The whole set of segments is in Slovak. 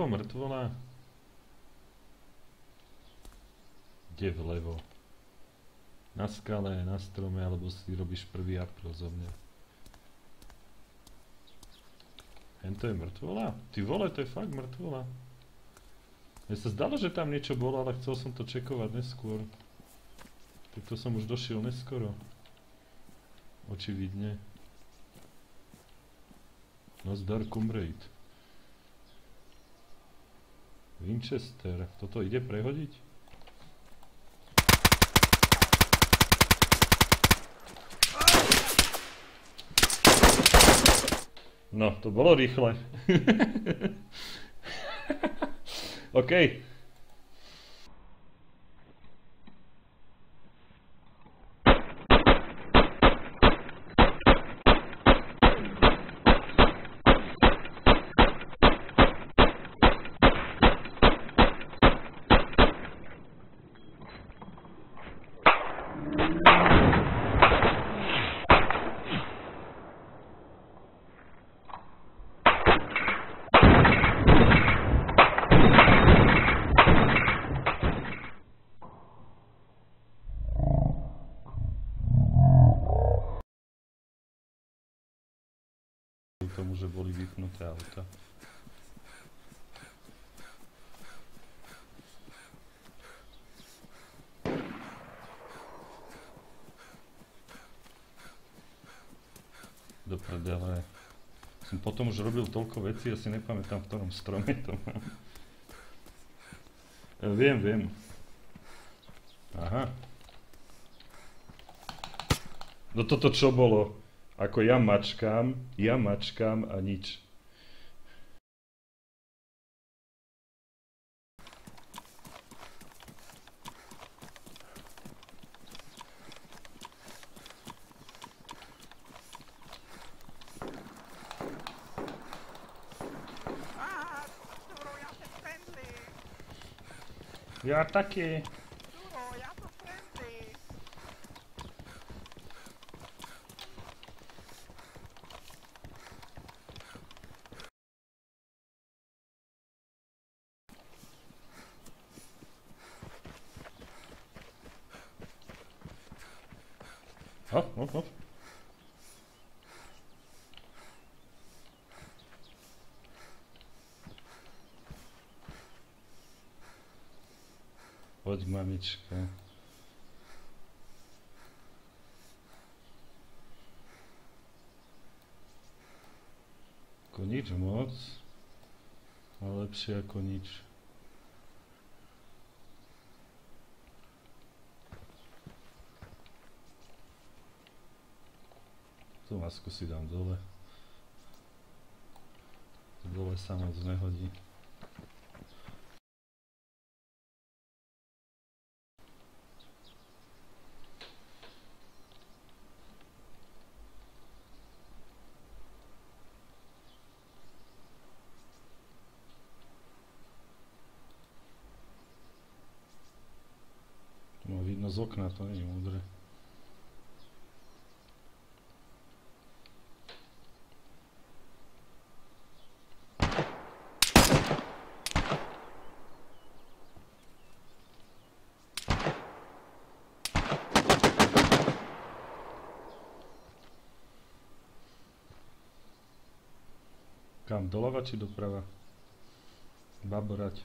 mŕtvola? Kde vlevo? Na skale, na strome, alebo si robíš 1. apríl zo mňa? Hento je mŕtvola? Ty vole, to je fakt mŕtvola. Mne sa zdalo, že tam niečo bolo, ale chcel som to čekovať neskôr. Tak to som už došiel neskoro. Očividne. Nazdar, comrade. Winchester. Toto ide prehodiť? No, to bolo rýchle. OK. Tomu, že boli vypnuté auta. Do prdele. Som potom už robil toľko vecí, ja si nepamätám, v ktorom strome to mám. Viem. Aha. No toto čo bolo? Ako ja mačkám a nič. Ja taky. Hop. Poď, mamička. Ako nič moc, ale lepšie ako nič. Tú masku si dám dole. Dole sa moc nehodí. To má vidno z okna, to nie je múdre. Kam, doľava či doprava? Baborať.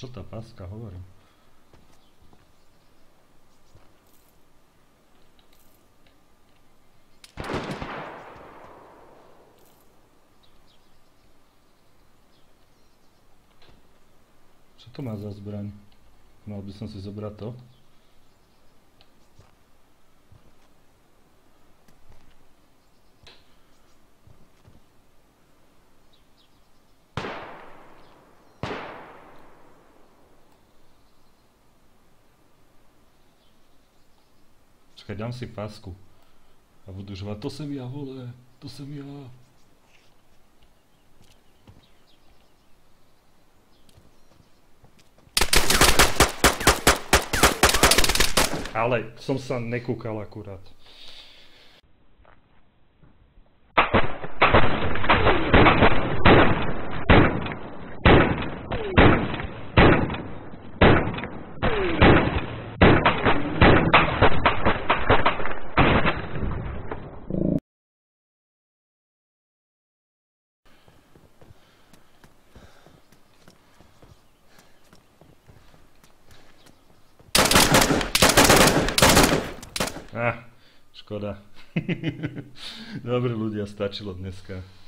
Žltá páska, hovorím. Čo to má za zbraň? Mal by som si zobrať to. Čakaj, dám si pásku. A budú žovať, to som ja, vole, to som ja. Ale som sa nekúkal akurát. Škoda. Dobre ľudia, stačilo dneska.